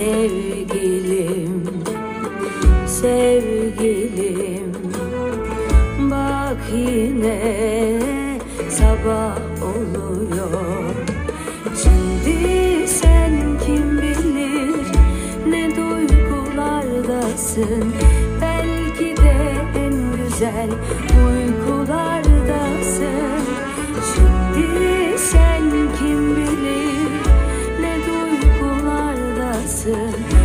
Sevgilim, sevgilim, bak yine sabah oluyor. Şimdi sen kim bilir ne duygulardasın, belki de en güzel uykulardasın. Şimdi sen kim bilir ne duygulardasın,